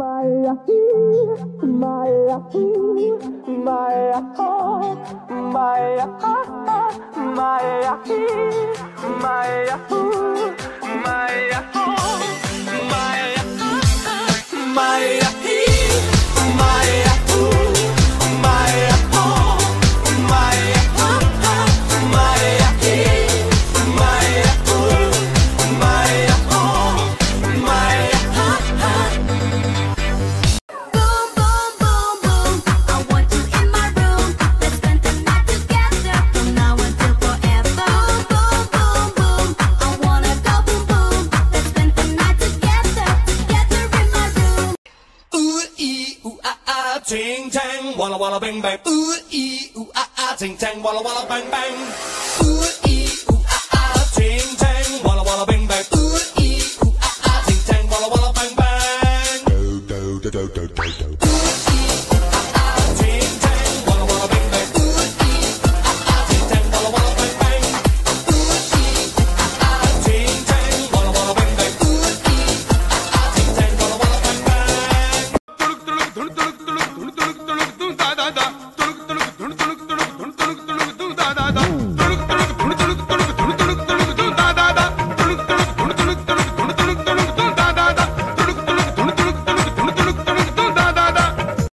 Ting tang, walla walla bang bang. Ooh ee ooh ah ah, ting tang, walla walla bang bang. Ooh ee ooh ah ah, ting tang, walla walla bang bang. Ooh ee ooh ah ah, ting tang, walla walla bang bang. Do do do do do do do.